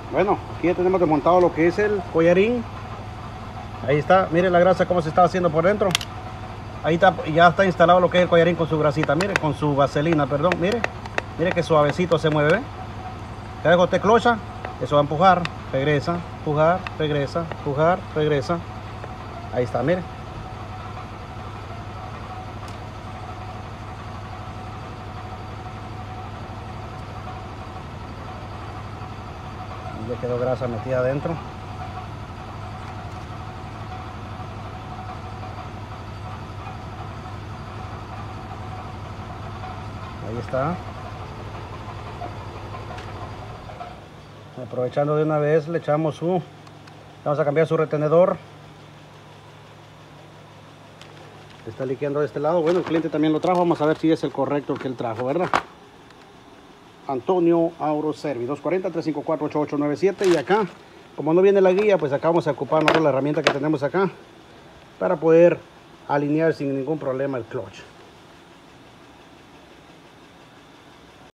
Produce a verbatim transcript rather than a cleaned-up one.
Bueno, aquí ya tenemos desmontado lo que es el collarín. Ahí está, mire la grasa cómo se está haciendo por dentro. Ahí está, ya está instalado lo que es el collarín con su grasita, mire, con su vaselina, perdón, mire. Mire que suavecito se mueve, ¿ve? Cada vez que usted clocha, eso va a empujar, regresa, empujar, regresa, empujar, regresa. Ahí está, mire. Ya quedó grasa metida adentro. Ahí está. Aprovechando de una vez, le echamos su... Vamos a cambiar su retenedor. Está liqueando de este lado. Bueno, el cliente también lo trajo. Vamos a ver si es el correcto el que él trajo, ¿verdad? Antonio Auroservi, dos cuatro cero, tres cinco cuatro, ocho ocho nueve siete. Y acá, como no viene la guía, pues acá vamos a ocuparnos de la herramienta que tenemos acá para poder alinear sin ningún problema el clutch.